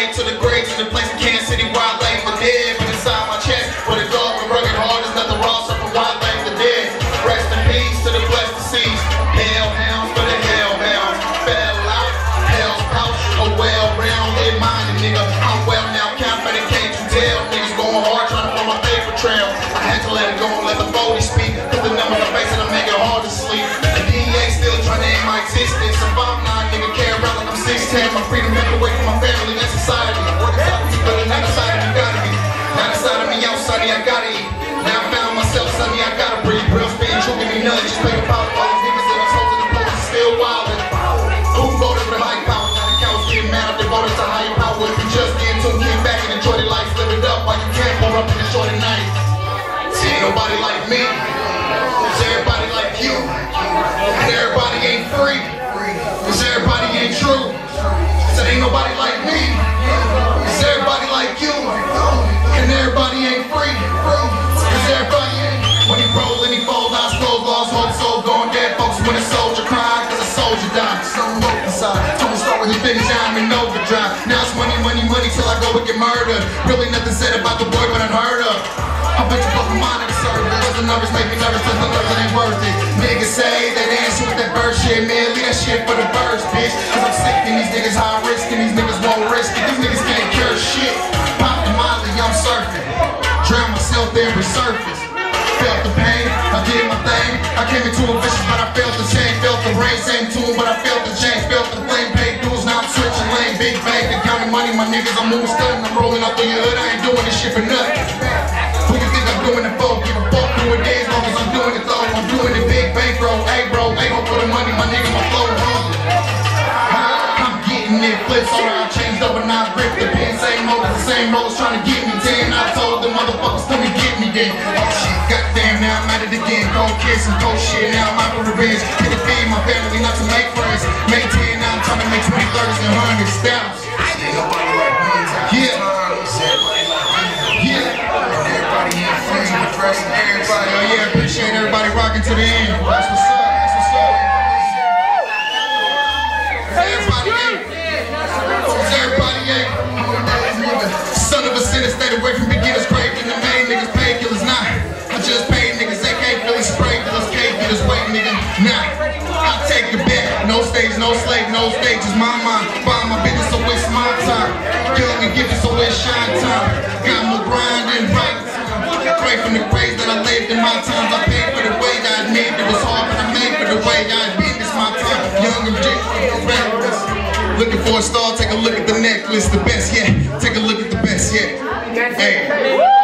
way to the grave, to the place in Kansas City where I lay for dead. But inside my chest, where the dog and rugged heart, there's nothing wrong, so for why I lay for dead. Rest in peace to the blessed deceased. Hellhounds for the hellbound. Fell out, hell's pouch, a well-rounded minded nigga. I'm well now, confident, can't you tell? Niggas going hard, trying to find my paper trail. I had to let it go and let the 40 speak, cause the numbers are facing them make it hard to sleep. The DEA still trying to end my existence. If I'm not, nigga, carry around like I'm 6'10". My freedom ripped away from my family and society. What is up, but not inside of me, gotta be. Not inside of me, outside of me, I gotta eat. Now I found myself, sonny, I gotta breathe. Real spin, true, give me none, just play the power. All these niggas that I'm told in the post is still wildin'. Who voted for the high power? Now the cowards getting mad if they voted to higher power. If you just get into kick back and enjoy their life, live it up while you can't pour up in the short night. See, ain't nobody like me. Cause everybody like you. And everybody ain't free. Cause everybody ain't true. Cause ain't nobody like me. Cause everybody like you. And everybody ain't free. Cause everybody ain't. When he roll and he fold, eyes closed, lost hope, soul going dead. Folks when a soldier cried, cause a soldier died. Something broke inside. Told me start with the finish, I'm in overdrive. Now it's money, money, money till I go and get murdered. Really nothing said about the boy, but unheard of. I bet you fucking mind in the service. The numbers make me nervous, cause the numbers ain't worth it. Niggas say they dance with that bird shit, man. Leave that shit for the birds, bitch. Cause I'm sick and these niggas high risk and these niggas won't risk it. These niggas can't cure shit. Pop the molly, I'm surfing. Drown myself there, resurface. Felt the pain, I did my thing. I came into a vicious, but I felt the change. Felt the rain, same tune, but I felt the change. Felt the flame, paid dues, now I'm switching lane. Big bank, and counting money, my niggas, I'm moving stunning. I'm rolling up through your hood, I ain't doing this shit for nothing. Who you think I'm doing it for? Give a fuck who it is, long as I'm doing it though. I'm doing it big bankroll, hey bro, ain't gon' put the money, my nigga, my flow hungry. I'm getting it, flips, alright, I changed up and I ripped the pen. Same motors, the same rollers trying to get me 10. I told the motherfuckers, come and get me then. Oh shit, goddamn, now I'm at it again. Cold kiss and cold shit, now I'm out for revenge. Hit to feed my family, not to make friends. Maintain, now I'm trying to make 20, 30s and 100s. Stamps. Yeah. Everybody, oh yeah, appreciate everybody rocking to the end. That's what's up, that's what's up. Everybody ain't. Everybody ain't. Son of a sinner, stayed away from beginners, grave in the main niggas, paid killers, nah. I just paid niggas, AK Philly spray, killers, K get his weight, nigga, nah. I take the bet, no stage, no slave, no stage is my mind. Find my business, so it's my time. Young and gifted, so it's shine time. Got more grind and right. Pray from the grace that I lived in my times. I paid for the way that I lived. It was hard, but I made for the way that I been. This my time. Young and reckless. Looking for a star, take a look at the necklace. The best yet. Take a look at the best yet. Hey.